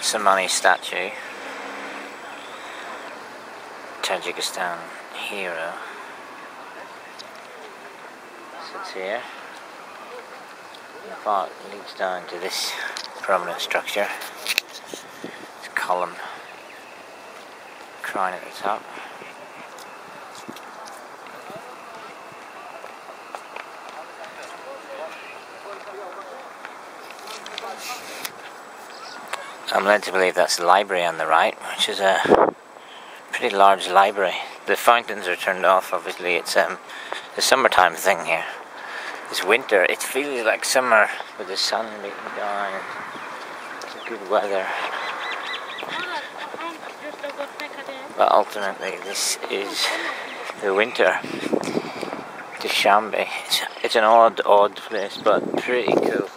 Somoni statue, Tajikistan hero, sits here. The path leads down to this prominent structure, this column, crown at the top. I'm led to believe that's the library on the right, which is a pretty large library. The fountains are turned off, obviously. It's a summertime thing here. It's winter, it feels like summer with the sun beating down and good weather. But ultimately this is the winter. Dushanbe. It's an odd place, but pretty cool.